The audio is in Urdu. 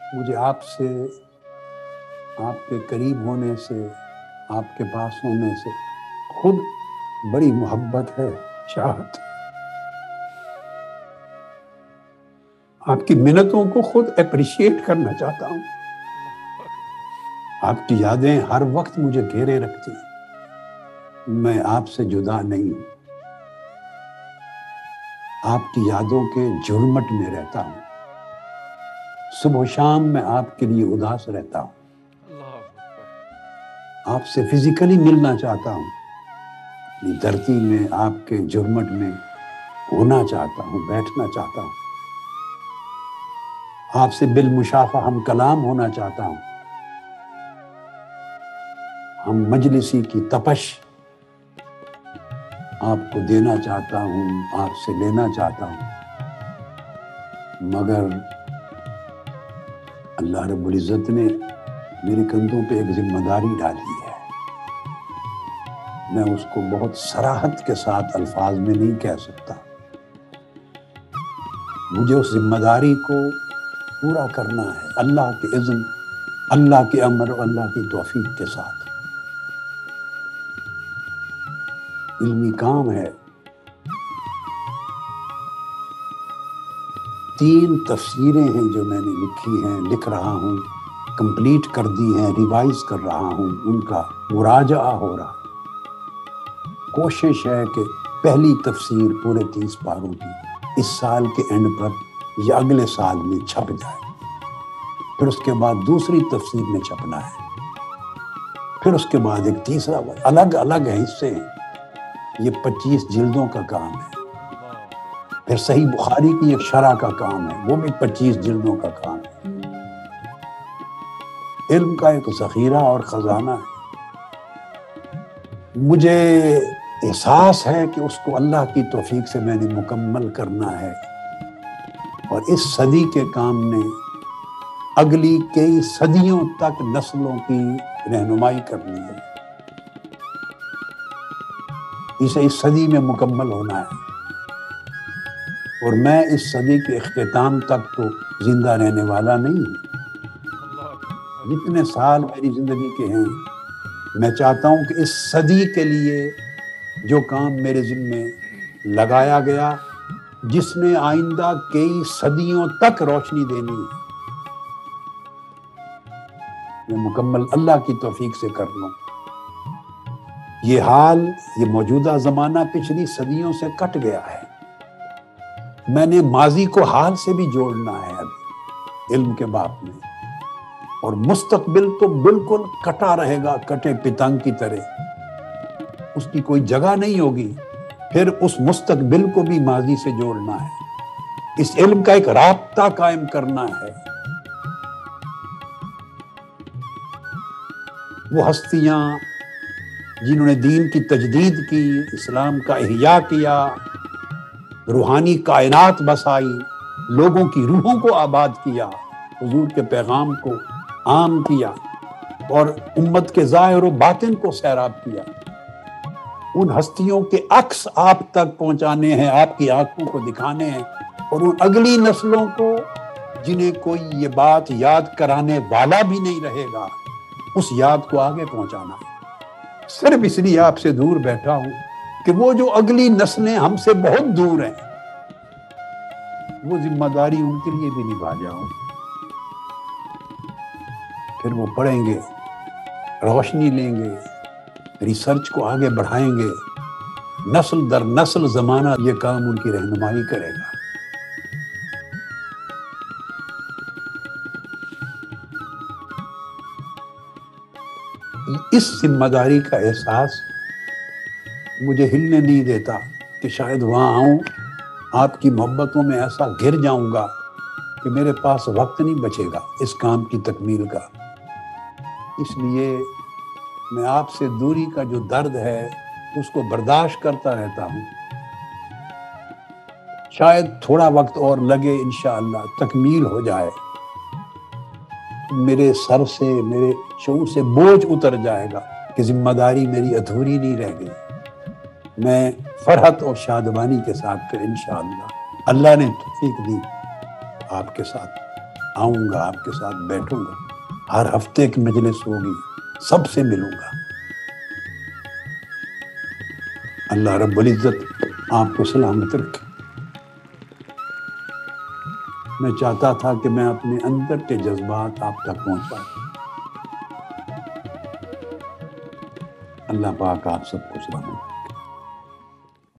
مجھے آپ سے، آپ کے قریب ہونے سے، آپ کے پاس ہونے سے خود بڑی محبت ہے، چاہت۔ آپ کی منتوں کو خود اپریشیٹ کرنا چاہتا ہوں۔ آپ کی یادیں ہر وقت مجھے گھیرے رکھتی ہیں، میں آپ سے جدا نہیں ہوں، آپ کی یادوں کے جھرمٹ میں رہتا ہوں، صبح و شام میں آپ کے لیے اداس رہتا ہوں، آپ سے فزیکلی ملنا چاہتا ہوں، اپنی دھرتی میں آپ کے جھرمٹ میں ہونا چاہتا ہوں، بیٹھنا چاہتا ہوں، آپ سے بالمشافہ ہم کلام ہونا چاہتا ہوں، ہم مجلسی کی تپش آپ کو دینا چاہتا ہوں، آپ سے لینا چاہتا ہوں، مگر اللہ رب العزت نے میرے کندھوں پہ ایک ذمہ داری ڈالی ہے، میں اس کو بہت صراحت کے ساتھ الفاظ میں نہیں کہہ سکتا، مجھے اس ذمہ داری کو پورا کرنا ہے، اللہ کے اذن، اللہ کے امر اور اللہ کی توفیق کے ساتھ۔ علمی کام ہے، 3 تفسیریں ہیں جو میں نے لکھی ہیں، لکھ رہا ہوں، کمپلیٹ کر دی ہیں، ریوائز کر رہا ہوں، ان کا مراجعہ ہو رہا ہے۔ کوشش ہے کہ پہلی تفسیر پورے 30 پاروں کی اس سال کے اینڈ پر یا اگلے سال میں چھپ جائے، پھر اس کے بعد دوسری تفسیر میں چھپنا ہے، پھر اس کے بعد ایک تیسرا، الگ الگ ہے حصے ہیں، یہ 25 جلدوں کا کام ہے، پھر صحیح بخاری کی ایک شرح کا کام ہے، وہ بھی 25 جلدوں کا کام ہے۔ علم کا ایک ذخیرہ اور خزانہ ہے، مجھے احساس ہے کہ اس کو اللہ کی توفیق سے میں نے مکمل کرنا ہے، اور اس صدی کے کام نے اگلی کئی صدیوں تک نسلوں کی رہنمائی کرنی ہے، اسے اس صدی میں مکمل ہونا ہے، اور میں اس صدی کے اختتام تک تو زندہ رہنے والا نہیں ہوں۔ جتنے سال میری زندگی کے ہیں، میں چاہتا ہوں کہ اس صدی کے لیے جو کام میرے ذمے لگایا گیا، جس نے آئندہ کئی صدیوں تک روشنی دینی ہے، میں مکمل اللہ کی توفیق سے کر لوں۔ یہ حال، یہ موجودہ زمانہ پچھلی صدیوں سے کٹ گیا ہے، میں نے ماضی کو حال سے بھی جوڑنا ہے ابھی علم کے باب میں، اور مستقبل تو بالکل کٹا رہے گا، کٹے پتنگ کی طرح، اس کی کوئی جگہ نہیں ہوگی، پھر اس مستقبل کو بھی ماضی سے جوڑنا ہے، اس علم کا ایک رابطہ قائم کرنا ہے۔ وہ ہستیاں جنہوں نے دین کی تجدید کی، اسلام کا احیاء کیا، روحانی کائنات بسائی، لوگوں کی روحوں کو آباد کیا، حضور کے پیغام کو عام کیا، اور امت کے ظاہر و باطن کو سیراب کیا، ان ہستیوں کے عکس آپ تک پہنچانے ہیں، آپ کی آنکھوں کو دکھانے ہیں، اور ان اگلی نسلوں کو جنہیں کوئی یہ بات یاد کرانے والا بھی نہیں رہے گا، اس یاد کو آگے پہنچانا ہے۔ صرف اس لیے آپ سے دور بیٹھا ہوں کہ وہ جو اگلی نسلیں ہم سے بہت دور ہیں، وہ ذمہ داری ان کے لیے بھی نبھا جاؤں، پھر وہ پڑھیں گے، روشنی لیں گے، ریسرچ کو آگے بڑھائیں گے، نسل در نسل زمانہ یہ کام ان کی رہنمائی کرے گا۔ اس ذمہ داری کا احساس مجھے ہلنے نہیں دیتا کہ شاید وہاں آؤں، آپ کی محبتوں میں ایسا گر جاؤں گا کہ میرے پاس وقت نہیں بچے گا اس کام کی تکمیل کا۔ اس لیے میں آپ سے دوری کا جو درد ہے اس کو برداشت کرتا رہتا ہوں، شاید تھوڑا وقت اور لگے، انشاءاللہ تکمیل ہو جائے، میرے سر سے، میرے شعور سے بوجھ اتر جائے گا کہ ذمہ داری میری ادھوری نہیں رہ گئی، میں فرحت اور شادمانی کے ساتھ پھر انشاءاللہ اللہ نے توفیق دی آپ کے ساتھ آؤں گا، آپ کے ساتھ بیٹھوں گا، ہر ہفتے کی مجلس ہوگی، سب سے ملوں گا۔ اللہ رب العزت آپ کو سلامت رکھے۔ میں چاہتا تھا کہ میں اپنے اندر کے جذبات آپ تک پہنچا دوں۔ اللہ پاک آپ سب کو سلامت رکھے۔